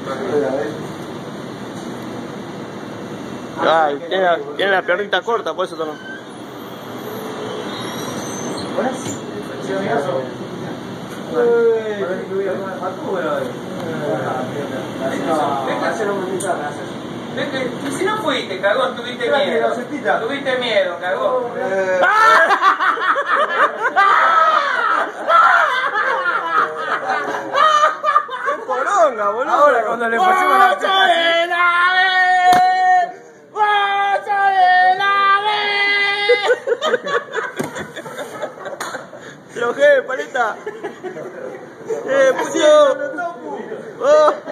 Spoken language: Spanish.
Ay, tiene la piernita corta, por eso también. Si no fuiste, cagón, tuviste miedo. Tuviste miedo, cagón. ¡Qué poronga, boludo! Ahora cuando le pusimos la ¡Lo paleta! ¡Pucho! ¡Oh!